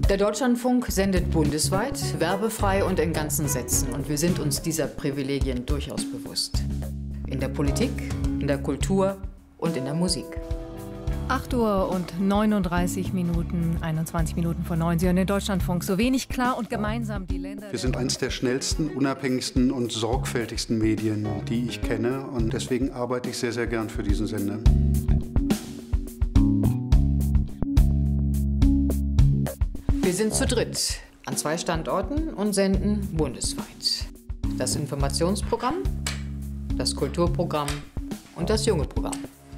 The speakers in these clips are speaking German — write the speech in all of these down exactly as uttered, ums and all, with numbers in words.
Der Deutschlandfunk sendet bundesweit, werbefrei und in ganzen Sätzen. Und wir sind uns dieser Privilegien durchaus bewusst. In der Politik, in der Kultur und in der Musik. acht Uhr und neununddreißig Minuten, einundzwanzig Minuten vor neun. Sie hören den Deutschlandfunk. So wenig klar und gemeinsam die Länder... Wir sind eines der schnellsten, unabhängigsten und sorgfältigsten Medien, die ich kenne. Und deswegen arbeite ich sehr, sehr gern für diesen Sender. Wir sind zu dritt an zwei Standorten und senden bundesweit. Das Informationsprogramm, das Kulturprogramm und das junge Programm.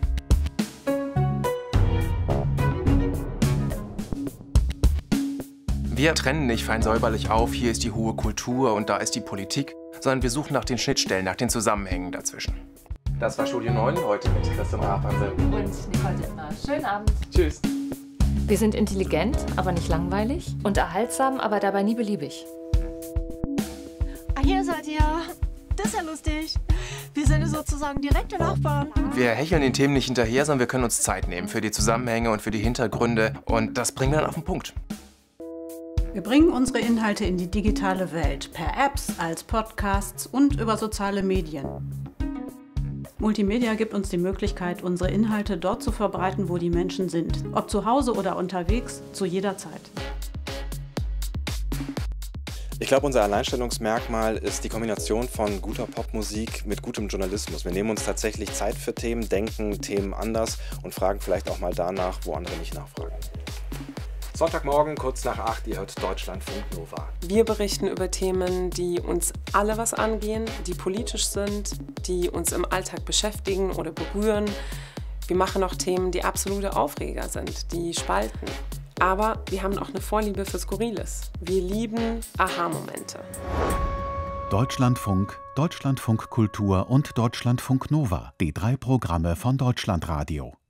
Wir trennen nicht fein säuberlich auf, hier ist die hohe Kultur und da ist die Politik, sondern wir suchen nach den Schnittstellen, nach den Zusammenhängen dazwischen. Das war Studio neun, heute mit Christian Rapansel und Nicole Dittmer. Schönen Abend. Tschüss. Wir sind intelligent, aber nicht langweilig. Unterhaltsam, aber dabei nie beliebig. Ah, hier seid ihr. Das ist ja lustig. Wir sind sozusagen direkte Nachbarn. Wir hecheln den Themen nicht hinterher, sondern wir können uns Zeit nehmen für die Zusammenhänge und für die Hintergründe. Und das bringen wir dann auf den Punkt. Wir bringen unsere Inhalte in die digitale Welt, per Apps, als Podcasts und über soziale Medien. Multimedia gibt uns die Möglichkeit, unsere Inhalte dort zu verbreiten, wo die Menschen sind. Ob zu Hause oder unterwegs, zu jeder Zeit. Ich glaube, unser Alleinstellungsmerkmal ist die Kombination von guter Popmusik mit gutem Journalismus. Wir nehmen uns tatsächlich Zeit für Themen, denken Themen anders und fragen vielleicht auch mal danach, wo andere nicht nachfragen. Sonntagmorgen, kurz nach acht, ihr hört Deutschlandfunk Nova. Wir berichten über Themen, die uns alle was angehen, die politisch sind, die uns im Alltag beschäftigen oder berühren. Wir machen auch Themen, die absolute Aufreger sind, die spalten. Aber wir haben auch eine Vorliebe für Skurriles. Wir lieben Aha-Momente. Deutschlandfunk, Deutschlandfunk Kultur und Deutschlandfunk Nova, die drei Programme von Deutschlandradio.